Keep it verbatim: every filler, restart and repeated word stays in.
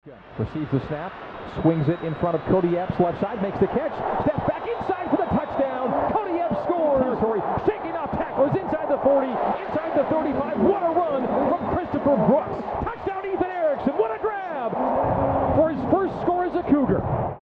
Receives the snap, swings it in front of Cody Epps, left side, makes the catch, steps back inside for the touchdown. Cody Epps scores. Shaking off tacklers inside the forty, inside the thirty-five. What a run from Christopher Brooks. Touchdown.